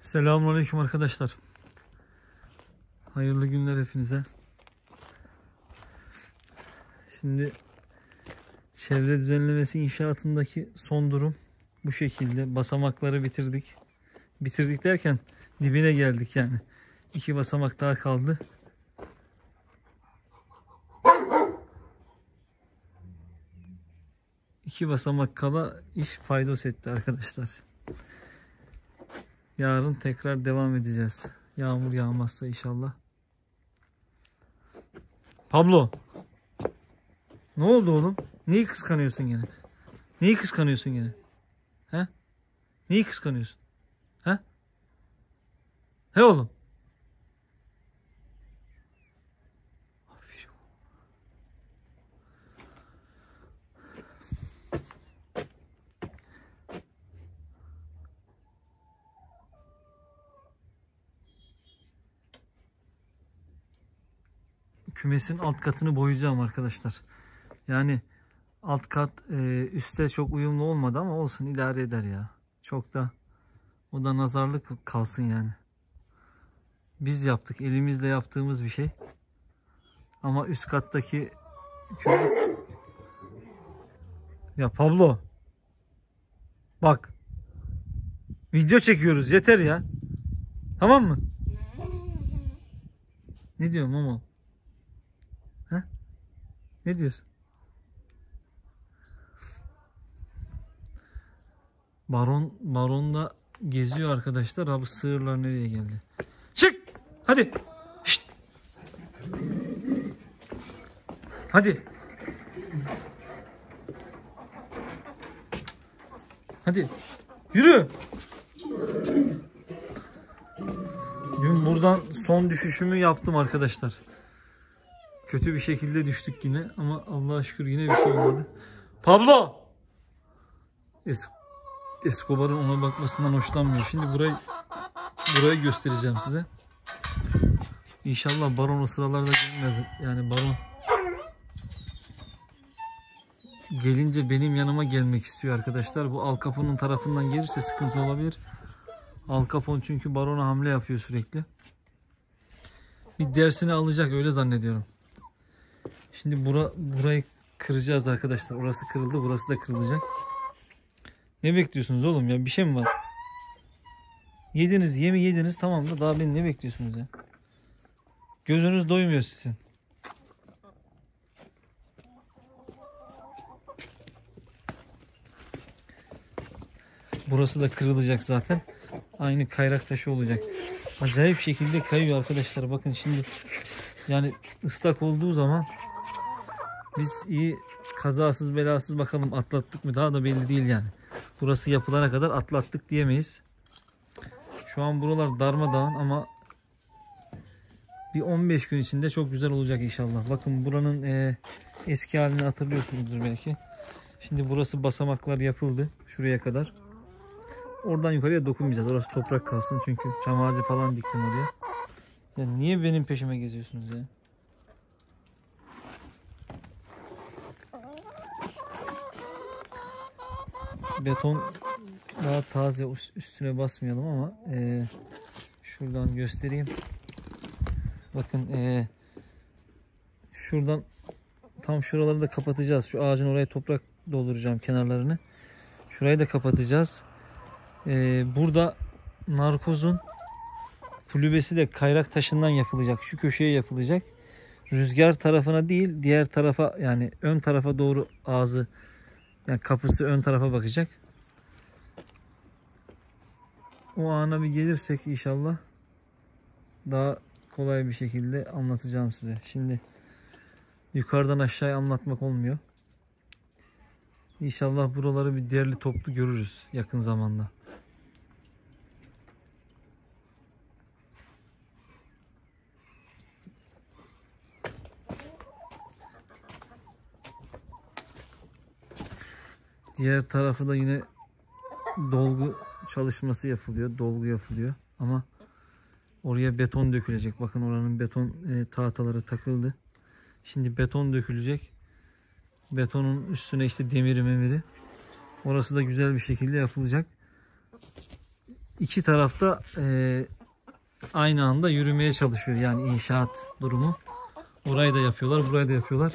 Selamünaleyküm arkadaşlar. Hayırlı günler hepinize. Şimdi çevre düzenlemesi inşaatındaki son durum bu şekilde. Basamakları bitirdik. Bitirdik derken dibine geldik yani. 2 basamak daha kaldı. İki basamak kala iş paydos etti arkadaşlar. Yarın tekrar devam edeceğiz. Yağmur yağmazsa inşallah. Pablo. Ne oldu oğlum? Neyi kıskanıyorsun gene? Neyi kıskanıyorsun gene? He? Neyi kıskanıyorsun? He? He oğlum? Kümesin alt katını boyayacağım arkadaşlar. Yani alt kat üste çok uyumlu olmadı ama olsun, idare eder ya. Çok da o da nazarlık kalsın yani. Biz yaptık, elimizle yaptığımız bir şey. Ama üst kattaki kümes... Ya Pablo. Bak. Video çekiyoruz, yeter ya. Tamam mı? Ne diyorum Momo? He? Ne diyorsun? Baron da geziyor arkadaşlar. Abi sığırlar nereye geldi? Çık! Hadi! Şşt! Hadi! Hadi! Yürü! Dün buradan son düşüşümü yaptım arkadaşlar. Kötü bir şekilde düştük yine ama Allah'a şükür yine bir şey olmadı. Pablo! Escobar'ın ona bakmasından hoşlanmıyor. Şimdi burayı göstereceğim size. İnşallah Baron o sıralarda gelmez. Yani Baron gelince benim yanıma gelmek istiyor arkadaşlar. Bu Al Capone'un tarafından gelirse sıkıntı olabilir. Al Capone çünkü Baron'a hamle yapıyor sürekli. Bir dersini alacak öyle zannediyorum. Şimdi burayı kıracağız arkadaşlar. Orası kırıldı, burası da kırılacak. Ne bekliyorsunuz oğlum ya? Bir şey mi var? Yediniz, yemi yediniz, tamam da daha beni ne bekliyorsunuz ya? Gözünüz doymuyor sizin. Burası da kırılacak zaten. Aynı kayrak taşı olacak. Acayip şekilde kayıyor arkadaşlar. Bakın şimdi yani ıslak olduğu zaman biz iyi kazasız belasız bakalım atlattık mı, daha da belli değil yani. Burası yapılana kadar atlattık diyemeyiz. Şu an buralar darmadağın ama bir 15 gün içinde çok güzel olacak inşallah. Bakın buranın eski halini hatırlıyorsunuzdur belki. Şimdi burası basamaklar yapıldı şuraya kadar. Oradan yukarıya dokunmayacağız. Orası toprak kalsın çünkü çam ağacı falan diktim oraya. Ya niye benim peşime geziyorsunuz ya? Beton daha taze, üstüne basmayalım ama şuradan göstereyim. Bakın şuradan tam şuraları da kapatacağız. Şu ağacın oraya toprak dolduracağım kenarlarını. Şurayı da kapatacağız. Burada narkozun kulübesi de kayrak taşından yapılacak. Şu köşeye yapılacak. Rüzgar tarafına değil, diğer tarafa, yani ön tarafa doğru ağzı, yani kapısı ön tarafa bakacak. O ana bir gelirsek inşallah daha kolay bir şekilde anlatacağım size. Şimdi yukarıdan aşağıya anlatmak olmuyor. İnşallah buraları bir derli toplu görürüz yakın zamanda. Diğer tarafı da yine dolgu çalışması yapılıyor. Dolgu yapılıyor. Ama oraya beton dökülecek. Bakın oranın beton tahtaları takıldı. Şimdi beton dökülecek. Betonun üstüne işte demiri memiri. Orası da güzel bir şekilde yapılacak. iki tarafta aynı anda yürümeye çalışıyor. Yani inşaat durumu. Orayı da yapıyorlar, burayı da yapıyorlar.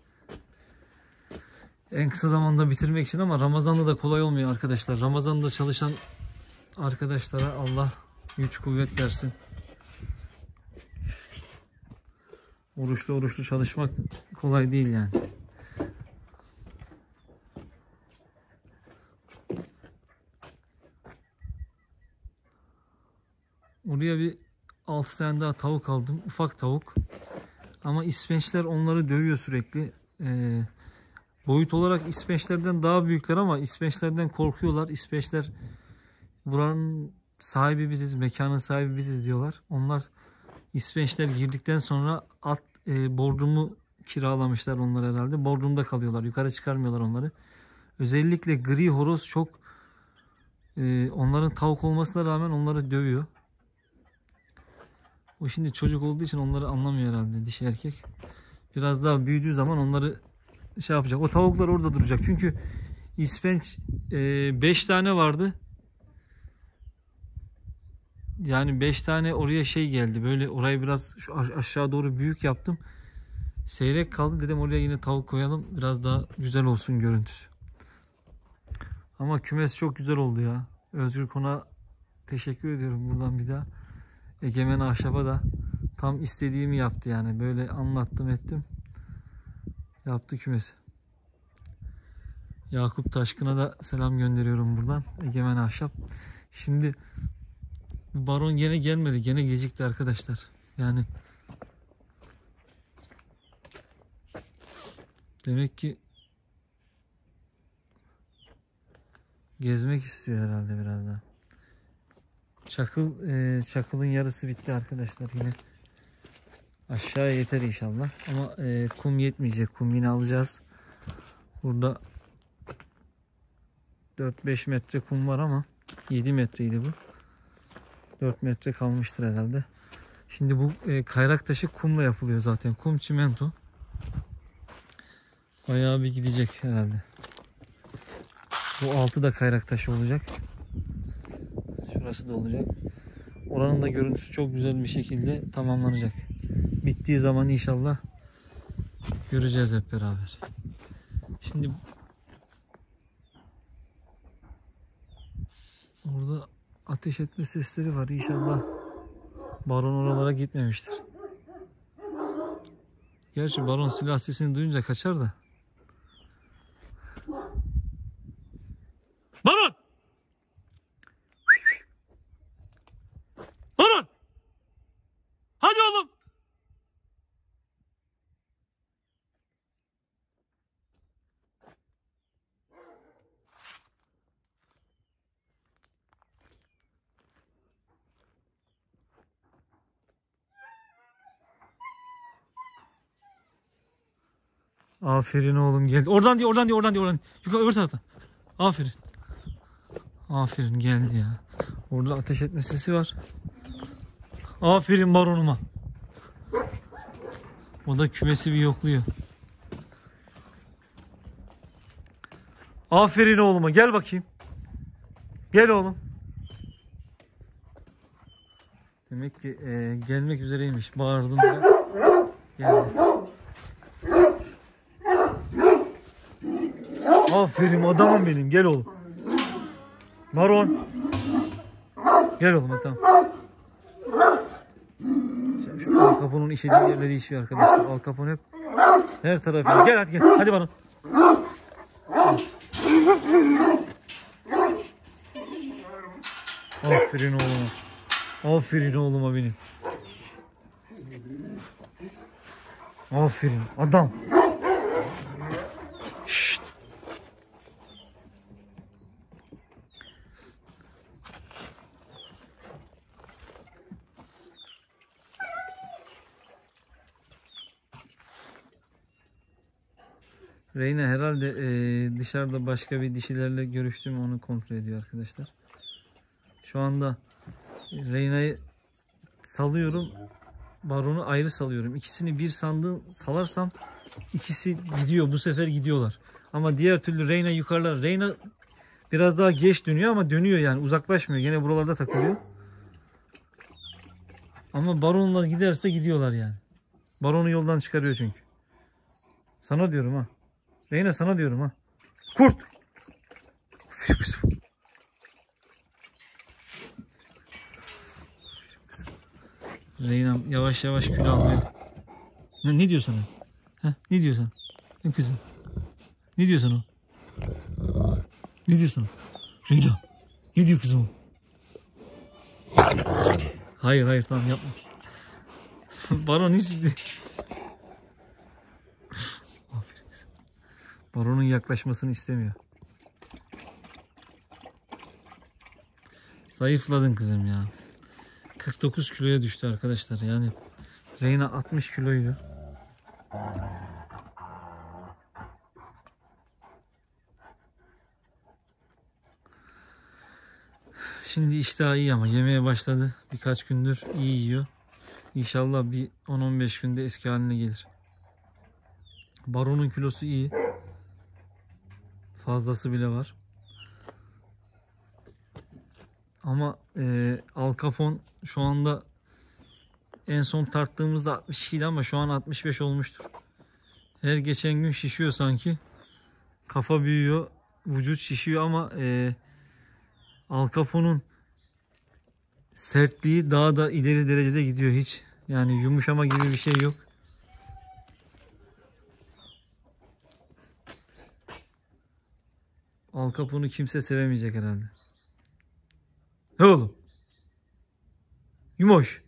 En kısa zamanda bitirmek için, ama Ramazan'da da kolay olmuyor arkadaşlar. Ramazan'da çalışan arkadaşlara Allah güç kuvvet versin. Oruçlu çalışmak kolay değil yani. Oraya bir 6 tane daha tavuk aldım. Ufak tavuk. Ama ispençler onları dövüyor sürekli. Boyut olarak ispençlerden daha büyükler ama ispençlerden korkuyorlar. İspençler buranın sahibi biziz, mekanın sahibi biziz diyorlar. Onlar ispençler girdikten sonra bodrumu kiralamışlar onlar herhalde. Bodrumda kalıyorlar. Yukarı çıkarmıyorlar onları. Özellikle gri horoz çok onların tavuk olmasına rağmen onları dövüyor. O şimdi çocuk olduğu için onları anlamıyor herhalde, dişi erkek. Biraz daha büyüdüğü zaman onları şey yapacak. O tavuklar orada duracak. Çünkü ispenç 5 tane vardı. Yani 5 tane oraya şey geldi. Böyle orayı biraz şu aşağı doğru büyük yaptım. Seyrek kaldı. Dedim oraya yine tavuk koyalım. Biraz daha güzel olsun görüntüsü. Ama kümes çok güzel oldu ya. Özgür Konak'a teşekkür ediyorum buradan bir daha. Egemen Ahşap'a da tam istediğimi yaptı yani. Böyle anlattım ettim. Yaptı kümesi. Yakup Taşkın'a da selam gönderiyorum buradan. Egemen Ahşap. Şimdi baron gene gelmedi. Gene gecikti arkadaşlar. Yani demek ki gezmek istiyor herhalde biraz daha. Çakılın yarısı bitti arkadaşlar yine. Aşağı yeter inşallah. Ama kum yetmeyecek. Kum yine alacağız. Burada 4-5 metre kum var ama 7 metreydi bu. 4 metre kalmıştır herhalde. Şimdi bu kayrak taşı kumla yapılıyor zaten. Kum çimento. Bayağı bir gidecek herhalde. Bu altı da kayrak taşı olacak. Şurası da olacak. Oranın da görüntüsü çok güzel bir şekilde tamamlanacak. Bittiği zaman inşallah göreceğiz hep beraber. Şimdi orada ateş etme sesleri var. İnşallah baron oralara gitmemiştir. Gerçi baron silah sesini duyunca kaçar da. Baron! Baron! Hadi oğlum! Aferin oğlum geldi. Oradan diyor, oradan diyor, oradan diyor, oradan. Yukarı öbür taraftan. Aferin. Aferin geldi ya. Orada ateş etme sesi var. Aferin baronuma. O da kümesi bir yokluyor. Aferin oğluma, gel bakayım. Gel oğlum. Demek ki gelmek üzereymiş. Bağırdım da geldi. Aferin adamım benim. Gel oğlum. Baron. Gel oğlum hadi tamam. Şu Al Capone'un işediği yerleri işiyor arkadaşlar. Al Capone hep her tarafı. Gel hadi gel. Hadi Baron. Aferin oğluma. Aferin oğluma benim. Aferin adam. Şşt. Reyna herhalde dışarıda başka bir dişilerle görüştüğüm onu kontrol ediyor arkadaşlar. Şu anda Reyna'yı salıyorum. Baron'u ayrı salıyorum. İkisini bir sandığı salarsam ikisi gidiyor. Bu sefer gidiyorlar. Ama diğer türlü Reyna yukarılar. Reyna Biraz daha geç dönüyor ama dönüyor yani. Uzaklaşmıyor. Gene buralarda takılıyor. Ama baronla giderse gidiyorlar yani. Baronu yoldan çıkarıyor çünkü. Sana diyorum ha. Reyna sana diyorum ha. Kurt. Reyna yavaş yavaş kilo almıyor. Ne diyor sana? Ha? Ne diyor sana? Ne kızım? Ne diyor sana? Ne diyor sana? Reyna. Ne diyor kızım o? Hayır tamam yapma. Baron hiç Aferin kızım. Baron'un yaklaşmasını istemiyor. Zayıfladın kızım ya. 49 kiloya düştü arkadaşlar. Yani Reyna 60 kiloydu. Şimdi iştahı iyi ama yemeye başladı. Birkaç gündür iyi yiyor. İnşallah bir 10-15 günde eski haline gelir. Baron'un kilosu iyi. Fazlası bile var. Ama Al Capone şu anda en son tarttığımızda 62 idi ama şu an 65 olmuştur. Her geçen gün şişiyor sanki. Kafa büyüyor. Vücut şişiyor ama Al Capone'un sertliği daha da ileri derecede gidiyor hiç. Yani yumuşama gibi bir şey yok. Al Capone'u kimse sevemeyecek herhalde. Ne oğlum? Yumoş.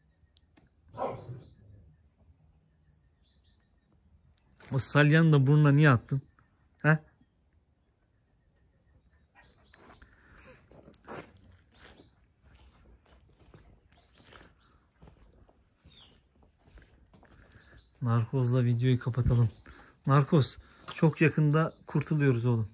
O salyanı da burnuna niye attın? He? Narkozla videoyu kapatalım. Narkoz, çok yakında kurtuluyoruz oğlum.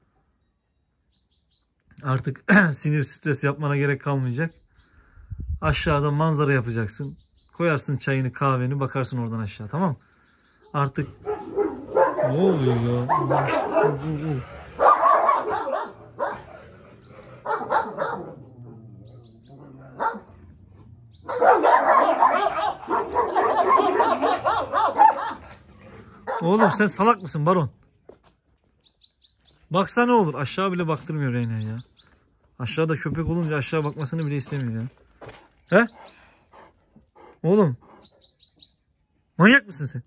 Artık sinir stres yapmana gerek kalmayacak. Aşağıda manzara yapacaksın. Koyarsın çayını kahveni, bakarsın oradan aşağı, tamam mı? Artık ne oluyor ya? Oğlum sen salak mısın Baron? Baksa ne olur? Aşağı bile baktırmıyor Reyna ya. Aşağıda köpek olunca aşağı bakmasını bile istemiyor ya. He? Oğlum. Manyak mısın sen?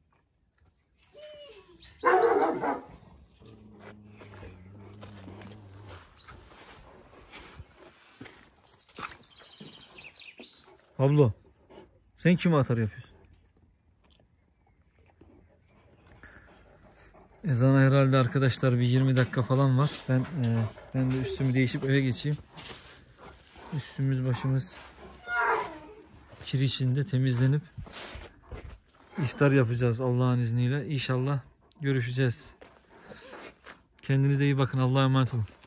Abla. Sen kime atar yapıyorsun? Ezana herhalde arkadaşlar bir 20 dakika falan var. Ben de üstümü değişip eve geçeyim. Üstümüz başımız kir içinde temizlenip iftar yapacağız Allah'ın izniyle. İnşallah görüşeceğiz. Kendinize iyi bakın. Allah'a emanet olun.